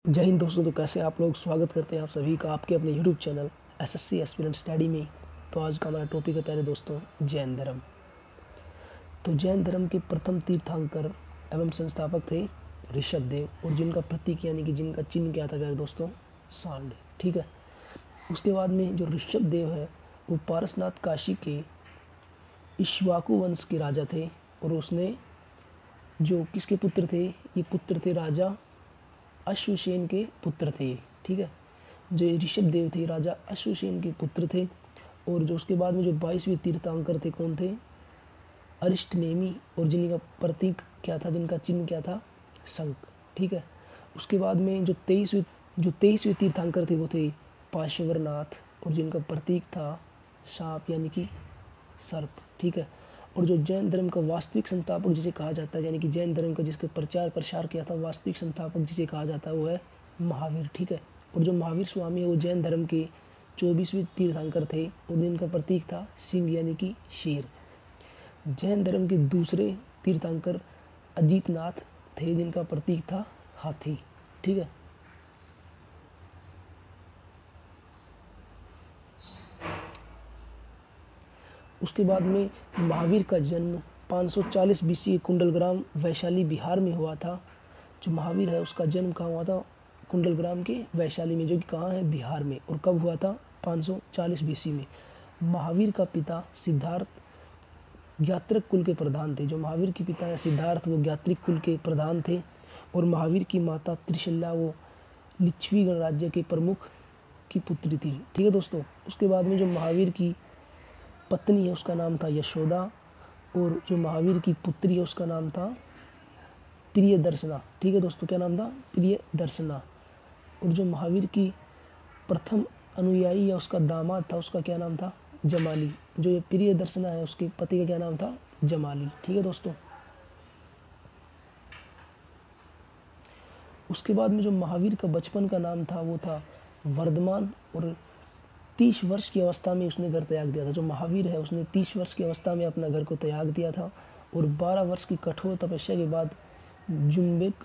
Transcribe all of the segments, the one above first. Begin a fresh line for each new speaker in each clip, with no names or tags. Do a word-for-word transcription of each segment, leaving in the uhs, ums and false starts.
जय हिंद दोस्तों। तो कैसे आप लोग, स्वागत करते हैं आप सभी का आपके अपने YouTube channel SSC aspirant study में। तो आज का हमारा टॉपिक है प्यारे दोस्तों जैन धर्म। तो जैन धर्म के प्रथम तीर्थंकर एवं संस्थापक थे ऋषभ देव, और जिनका प्रतीक यानी कि जिनका चिन्ह क्या था प्यारे दोस्तों, सांड। ठीक है। उसके बाद में जो ऋषभ देव है वो पारसनाथ काशी के इक्ष्वाकु वंश के राजा थे, और उसने जो किसके पुत्र थे, ये पुत्र थे राजा अश्वसेन के पुत्र थे। ठीक है। जो ऋषभ देव थे राजा अश्वसेन के पुत्र थे, और जो उसके बाद में जो बाईसवें तीर्थंकर थे कौन थे, अरिष्टनेमी, और जिनका प्रतीक क्या था, जिनका चिन्ह क्या था, शंख। ठीक है। उसके बाद में जो तेईसवें जो तेईसवें तीर्थंकर थे वो थे पार्श्वनाथ, और जिनका प्रतीक था सांप यानी कि सर्प। ठीक है। और जो जैन धर्म का वास्तविक संस्थापक जिसे कहा जाता है, यानी कि जैन धर्म का जिसके प्रचार प्रसार किया था, वास्तविक संस्थापक जिसे कहा जाता है वो है महावीर। ठीक है। और जो महावीर स्वामी है वो जैन धर्म के चौबीसवें तीर्थंकर थे, और जिनका प्रतीक था सिंह यानी कि शेर। जैन धर्म के दूसरे तीर्थंकर अजीतनाथ थे, जिनका प्रतीक था हाथी। ठीक है। उसके बाद में महावीर का जन्म पाँच सौ चालीस बीसी कुंडलग्राम वैशाली बिहार में हुआ था। जो महावीर है उसका जन्म कहाँ हुआ था, कुंडलग्राम के वैशाली में, जो कि कहाँ है, बिहार में। और कब हुआ था, पाँच सौ चालीस बीसी में। महावीर का पिता सिद्धार्थ ज्ञात्रक कुल के प्रधान थे। जो महावीर के पिता है सिद्धार्थ वो ज्ञात्रिक कुल के प्रधान थे, और महावीर की माता त्रिशल्या वो लिच्छवी गणराज्य के प्रमुख की पुत्री थी। ठीक है दोस्तों। उसके बाद में जो महावीर की पत्नी है उसका नाम था यशोदा, और जो महावीर की पुत्री है उसका नाम था प्रिय दर्शना। ठीक है दोस्तों, क्या नाम था, प्रिय दर्शना। और जो महावीर की प्रथम अनुयायी या उसका दामाद था उसका क्या नाम था, जमाली। जो ये प्रिय दर्शना है उसके पति का क्या नाम था, जमाली। ठीक है दोस्तों। उसके बाद में जो महावीर का बचपन का नाम था वो था वर्धमान, और तीस वर्ष की अवस्था में उसने घर त्याग दिया था। जो महावीर है उसने तीस वर्ष की अवस्था में अपना घर को त्याग दिया था, और बारह वर्ष की कठोर तपस्या के बाद जुम्बिक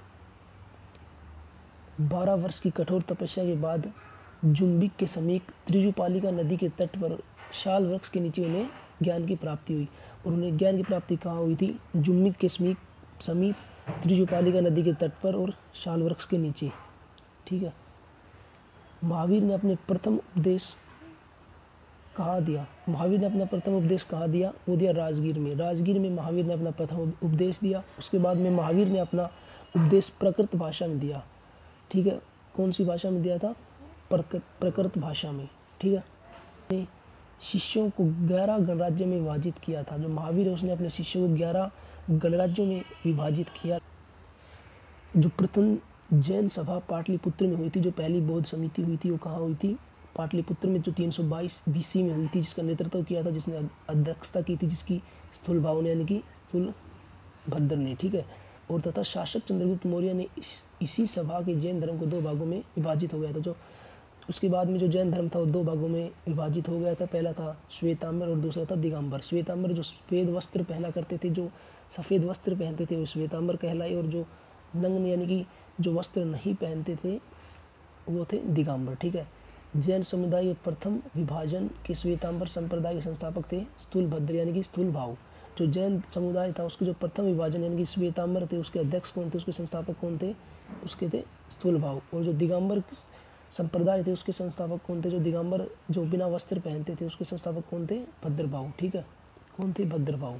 बारह वर्ष की कठोर तपस्या के बाद जुम्बिक के समीप त्रिजुपालिका नदी के तट पर शाल वृक्ष के नीचे उन्हें ज्ञान की प्राप्ति हुई। और उन्हें ज्ञान की प्राप्ति कहाँ हुई थी, जुम्बिक के समीप समीप त्रिजुपालिका नदी के तट पर और शाल वृक्ष के नीचे। ठीक है। महावीर ने अपने प्रथम उपदेश कहाँ दिया, महावीर ने अपना प्रथम उपदेश कहाँ दिया, वो दिया राजगीर में। राजगीर में महावीर ने अपना प्रथम उपदेश दिया। उसके बाद में महावीर ने अपना उपदेश प्रकृत भाषा में दिया। ठीक है। कौन सी भाषा में दिया था, प्रकृत भाषा में। ठीक है। शिष्यों को ग्यारह गणराज्य में विभाजित किया था। जो महावीर है उसने अपने शिष्यों को ग्यारह गणराज्यों में विभाजित किया। जो प्रथम जैन सभा पाटलिपुत्र में हुई थी, जो पहली बौद्ध समिति हुई थी वो कहाँ हुई थी, पाटलिपुत्र में, जो तीन सौ बाईस बीसी में हुई थी, जिसका नेतृत्व किया था, जिसने अध्यक्षता की थी, जिसकी स्थूल भाव ने यानी कि स्थूल भद्र ने। ठीक है। और तथा शासक चंद्रगुप्त मौर्य ने इस इसी सभा के जैन धर्म को दो भागों में विभाजित हो गया था। जो उसके बाद में जो जैन धर्म था वो दो भागों में विभाजित हो गया था। पहला था श्वेतांबर और दूसरा था दिगंबर। श्वेतांबर जो सफ़ेद वस्त्र पहना करते थे, जो सफ़ेद वस्त्र पहनते थे वो श्वेतांबर कहलाए, और जो नग्न यानी कि जो वस्त्र नहीं पहनते थे वो थे दिगंबर। ठीक है। जैन समुदाय के प्रथम विभाजन के श्वेतांबर संप्रदाय के संस्थापक थे स्थूल भद्र यानी कि स्थूल भाव। जो जैन समुदाय था उसके जो प्रथम विभाजन यानी कि श्वेतांबर थे उसके अध्यक्ष कौन थे, उसके संस्थापक कौन थे, उसके थे स्थूल भाव। और जो दिगंबर संप्रदाय थे उसके संस्थापक कौन थे, जो दिगंबर जो बिना वस्त्र पहनते थे उसके संस्थापक कौन थे, भद्रभाव। ठीक है। कौन थे, भद्रभाव।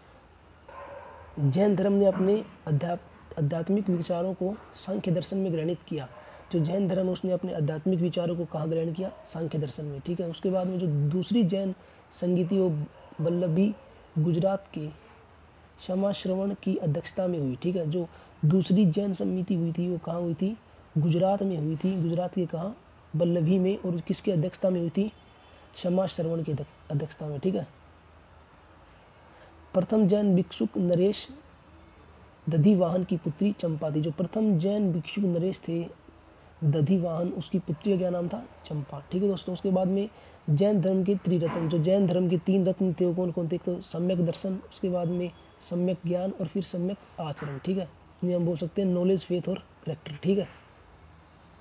जैन धर्म ने अपने अध्यात्म आध्यात्मिक विचारों को सांख्य दर्शन में ग्रहणित किया। जो जैन धर्म उसने अपने आध्यात्मिक विचारों को कहाँ ग्रहण किया, सांख्य दर्शन में। ठीक है। उसके बाद में जो दूसरी जैन संगीति वो वल्लभी गुजरात के क्षमाश्रवण की अध्यक्षता में हुई। ठीक है। जो दूसरी जैन समिति हुई थी वो कहाँ हुई थी, गुजरात में हुई थी। गुजरात के कहाँ, वल्लभी में। और किसकी अध्यक्षता में हुई थी, क्षमाश्रवण की अध्यक्षता में। ठीक है। प्रथम जैन भिक्षुक नरेश दधिवाहन की पुत्री चंपा थी। जो प्रथम जैन भिक्षुक नरेश थे दधिवाहन, उसकी पुत्री का क्या नाम था, चंपा। ठीक है दोस्तों। उसके बाद में जैन धर्म के त्रिरत्न, जो जैन धर्म के तीन रत्न थे वो कौन कौन थे, तो सम्यक दर्शन, उसके बाद में सम्यक ज्ञान, और फिर सम्यक आचरण। ठीक है। जिन्हें हम बोल सकते हैं नॉलेज, फेथ और करेक्टर। ठीक है।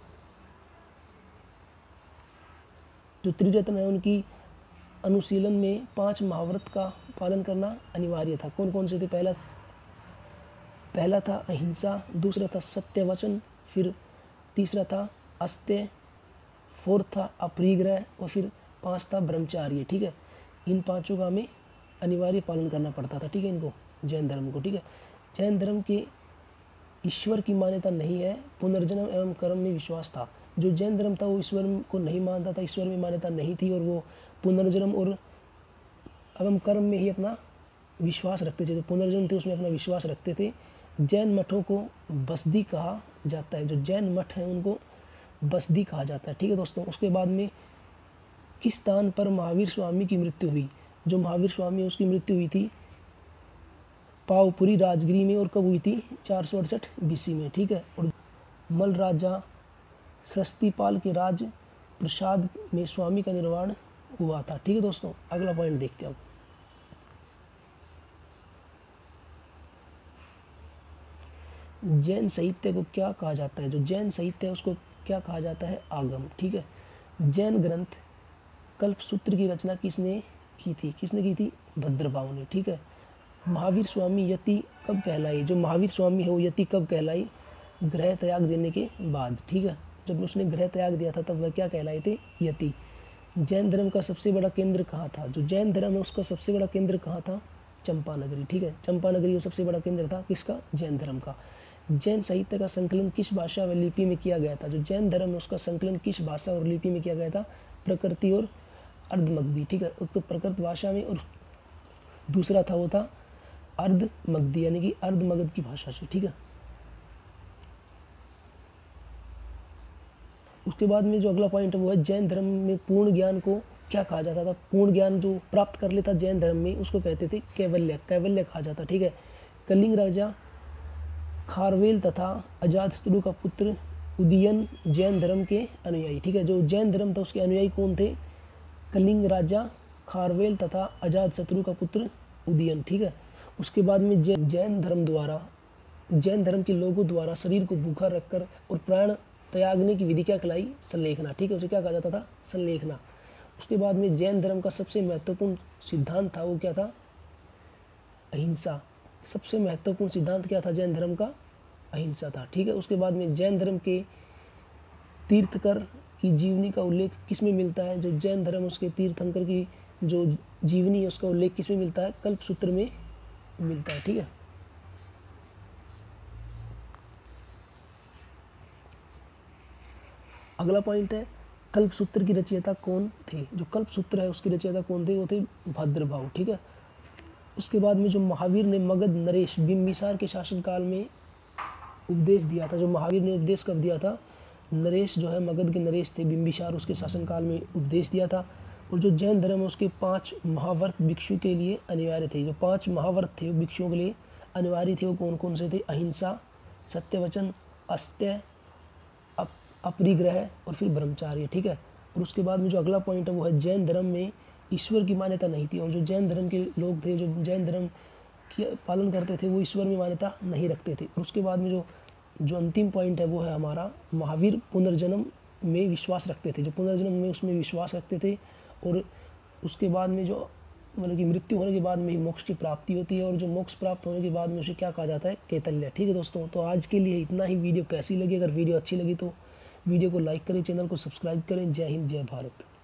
जो त्रिरत्न है उनकी अनुशीलन में पांच महाव्रत का पालन करना अनिवार्य था। कौन कौन से थे? पहला पहला था अहिंसा, दूसरा था सत्य वचन, फिर तीसरा था अस्त्य, फोर्थ था अपरिग्रह और फिर पांच था ब्रह्मचार्य। ठीक है, इन पांचों का हमें अनिवार्य पालन करना पड़ता था। ठीक है, इनको जैन धर्म को। ठीक है, जैन धर्म के ईश्वर की मान्यता नहीं है, पुनर्जन्म एवं कर्म में विश्वास था। जो जैन धर्म था वो ईश्वर को नहीं मानता था, ईश्वर में मान्यता नहीं थी और वो पुनर्जन्म और एवं कर्म में ही अपना विश्वास रखते थे। जो पुनर्जन्म थे उसमें अपना विश्वास रखते थे। जैन मठों को बसदी कहा जाता है। जो जैन मठ हैं उनको बसदी कहा जाता है। ठीक है दोस्तों, उसके बाद में किस स्थान पर महावीर स्वामी की मृत्यु हुई? जो महावीर स्वामी उसकी मृत्यु हुई थी पावपुरी राजगिरी में, और कब हुई थी? चार सौ अड़सठ बीसी में। ठीक है, और मल राजा सस्तीपाल के राज प्रसाद में स्वामी का निर्माण हुआ था। ठीक है दोस्तों, अगला पॉइंट देखते हैं। जैन साहित्य को क्या कहा जाता है? जो जैन साहित्य है उसको क्या कहा जाता है? आगम। ठीक है, जैन ग्रंथ कल्पसूत्र की रचना किसने की थी? किसने की थी? भद्रभाव ने। ठीक है, महावीर स्वामी यति कब कहलाई? जो महावीर स्वामी है वो यति कब कहलाई? ग्रह त्याग देने के बाद। ठीक है, जब उसने ग्रह त्याग दिया था तब वह क्या कहलाए थे? यति। जैन धर्म का सबसे बड़ा केंद्र कहाँ था? जो जैन धर्म है उसका सबसे बड़ा केंद्र कहाँ था? चंपानगरी। ठीक है, चंपानगरी वो सबसे बड़ा केंद्र था किसका? जैन धर्म का। जैन साहित्य का संकलन किस भाषा व लिपि में किया गया था? जो जैन धर्म है उसका संकलन किस भाषा और लिपि में किया गया था? प्रकृति और अर्धमगधी। ठीक है, एक तो प्रकृत भाषा में और दूसरा था वो था अर्धमगधी यानी कि अर्धमगध की भाषा से। ठीक है, उसके बाद में जो अगला पॉइंट है वो है जैन धर्म में पूर्ण ज्ञान को क्या कहा जाता था? पूर्ण ज्ञान जो प्राप्त कर लेता जैन धर्म में उसको कहते थे कैवल्य। कैवल्य कहा जाता। ठीक है, कलिंग राजा खारवेल तथा अजातशत्रु का पुत्र उदयन जैन धर्म के अनुयायी। ठीक है, जो जैन धर्म था उसके अनुयायी कौन थे? कलिंग राजा खारवेल तथा अजातशत्रु का पुत्र उदयन। ठीक है, उसके बाद में जैन धर्म द्वारा जैन धर्म के लोगों द्वारा शरीर को भूखा रखकर और प्राण त्यागने की विधि क्या कहलाई? संलेखना। ठीक है, उसे क्या कहा जाता था? संलेखना। उसके बाद में जैन धर्म का सबसे महत्वपूर्ण सिद्धांत था वो क्या था? अहिंसा। सबसे महत्वपूर्ण सिद्धांत क्या था जैन धर्म का? अहिंसा था। ठीक है, उसके बाद में जैन धर्म के तीर्थकर की जीवनी का उल्लेख किस में मिलता है? जो जैन धर्म उसके तीर्थंकर की जो जीवनी है उसका उल्लेख किस में मिलता है? कल्पसूत्र में मिलता है। ठीक है, अगला पॉइंट है कल्पसूत्र की रचयिता कौन थे? जो कल्पसूत्र है उसकी रचयिता कौन थे? वो थे भद्रभाव। ठीक है, उसके बाद में जो महावीर ने मगध नरेश बिंबिसार के शासनकाल में उपदेश दिया था। जो महावीर ने उपदेश कब दिया था? नरेश जो है मगध के नरेश थे, बिंबिसार उसके शासनकाल में उपदेश दिया था। और जो जैन धर्म है उसके पांच महाव्रत भिक्षु के लिए अनिवार्य थे। जो पांच महाव्रत थे वो भिक्षुओं के लिए अनिवार्य थे। वो कौन कौन से थे? अहिंसा, सत्यवचन, अस्त्य, अप, अपरिग्रह और फिर ब्रह्मचार्य। ठीक है, और उसके बाद में जो अगला पॉइंट है वो है जैन धर्म में ईश्वर की मान्यता नहीं थी। और जो जैन धर्म के लोग थे, जो जैन धर्म की पालन करते थे वो ईश्वर में मान्यता नहीं रखते थे। और उसके बाद में जो जो अंतिम पॉइंट है वो है हमारा महावीर पुनर्जन्म में विश्वास रखते थे। जो पुनर्जन्म में उसमें विश्वास रखते थे और उसके बाद में जो मतलब कि मृत्यु होने के बाद में ही मोक्ष की प्राप्ति होती है। और जो मोक्ष प्राप्त होने के बाद में उसे क्या कहा जाता है? कैतल्य। ठीक है दोस्तों, तो आज के लिए इतना ही। वीडियो कैसी लगी? अगर वीडियो अच्छी लगी तो वीडियो को लाइक करें, चैनल को सब्सक्राइब करें। जय हिंद, जय भारत।